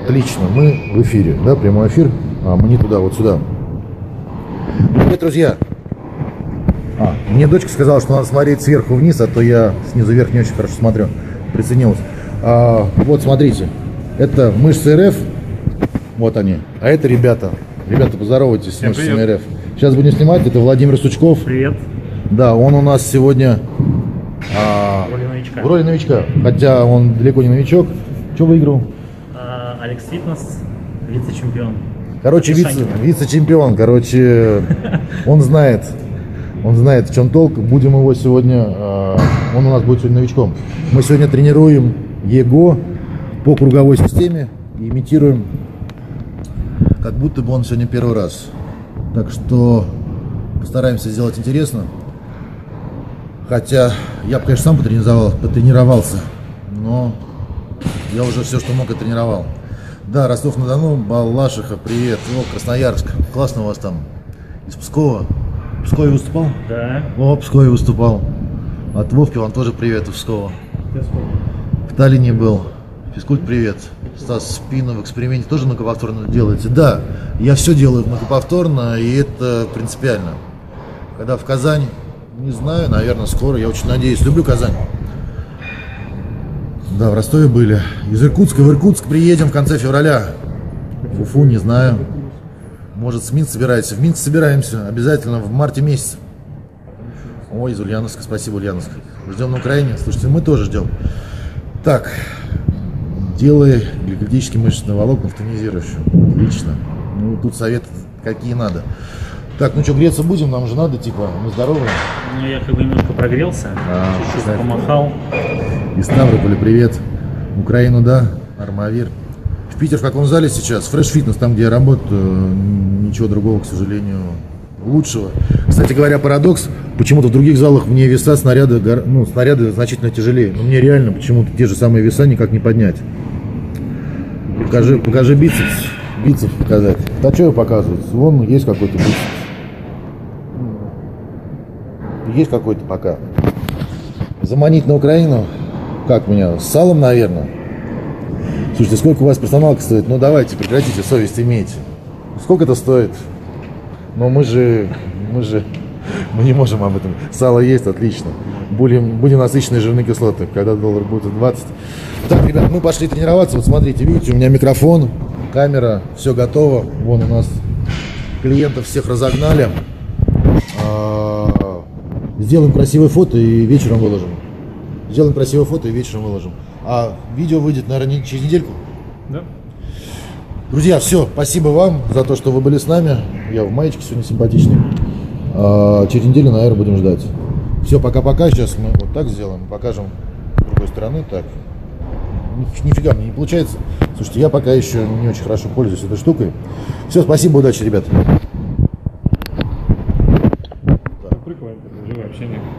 Отлично, мы в эфире, да, прямой эфир, мы не туда, вот сюда. Привет, друзья. Мне дочка сказала, что надо смотреть сверху вниз, а то я снизу вверх не очень хорошо смотрю, приценилась. Вот, смотрите, это мышцы РФ, вот они, а это ребята. Ребята, поздоровайтесь с мышцами РФ. Сейчас будем снимать, это Владимир Сучков. Привет. Да, он у нас сегодня в роли новичка, хотя он далеко не новичок. Что выиграл? Алекс Фитнес, вице-чемпион. Короче, вице-чемпион, короче, он знает, в чем толк. Будем его сегодня, он у нас будет сегодня новичком. Мы сегодня тренируем его по круговой системе и имитируем, как будто бы он сегодня первый раз. Так что постараемся сделать интересно. Хотя я бы, конечно, сам потренировался, но я уже все, что мог, и тренировал. Да, Ростов-на-Дону, Балашиха, привет. О, Красноярск, классно у вас там. Из Пскова. В Пскове выступал? Да. О, в Пскове выступал. От Вовки вам тоже привет из Пскова. В Таллине был. Физкульт, привет. Стас, спину в эксперименте тоже многоповторно делаете? Да, я все делаю многоповторно, и это принципиально. Когда в Казань, не знаю, наверное, скоро, я очень надеюсь. Люблю Казань. Да, в Ростове были. Из Иркутска в Иркутск приедем в конце февраля. В Уфу, не знаю. Может, с Минск собираетесь. В Минск собираемся обязательно в марте месяце. Ой, из Ульяновска, спасибо, Ульяновск. Ждем на Украине. Слушайте, мы тоже ждем. Так, делай гликолитические мышечные волокна в тонизирующую. Отлично. Ну, тут советы какие надо. Так, ну что, греться будем? Нам же надо, типа, мы здоровые. Ну, я как бы немножко прогрелся, чуть-чуть помахал. Из Ставрополя привет. Украину, да, Армавир. В Питер в каком зале сейчас? Фреш Фитнес, там, где я работаю. Ничего другого, к сожалению, лучшего. Кстати говоря, парадокс. Почему-то в других залах мне веса, снаряды значительно тяжелее. Но мне реально почему-то те же самые веса никак не поднять. Покажи бицепс. Бицепс показать. Да что я показываю? Вон есть какой-то бицепс. Есть какой-то пока. Заманить на Украину? Как меня? С салом, наверное. Слушайте, сколько у вас персоналка стоит? Ну давайте, прекратите, совесть имейте. Сколько это стоит? Но мы не можем об этом. Сало есть, отлично. Будем насыщенные жирные кислоты, когда доллар будет 20. Так, ребят, мы пошли тренироваться. Вот смотрите, видите, у меня микрофон, камера, все готово. Вон у нас клиентов всех разогнали. Сделаем красивое фото и вечером выложим. А видео выйдет, наверное, через недельку? Да. Друзья, все, спасибо вам за то, что вы были с нами. Я в маечке сегодня симпатичный. Через неделю, наверное, будем ждать. Все, пока-пока. Сейчас мы вот так сделаем, покажем с другой стороны. Так. Нифига мне не получается. Слушайте, я пока еще не очень хорошо пользуюсь этой штукой. Все, спасибо, удачи, ребят. Прикольно, живое общение.